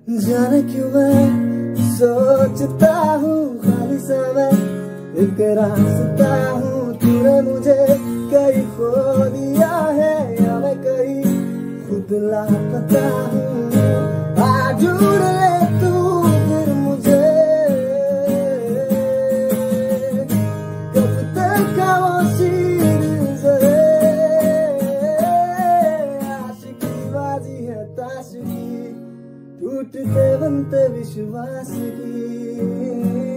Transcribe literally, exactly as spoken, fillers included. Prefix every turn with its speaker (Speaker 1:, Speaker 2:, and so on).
Speaker 1: जाने क्यों मैं सोचता हूँ खाली समय एक रास्ता हूँ, तूने मुझे कहीं खो दिया है या मैं कहीं खुद लापता हूँ। आ ढूंढ ले तू फिर मुझे, कब तक खामोशी जरे, आशिकी बाजी है ताश की, टूटते बनते विश्वास की।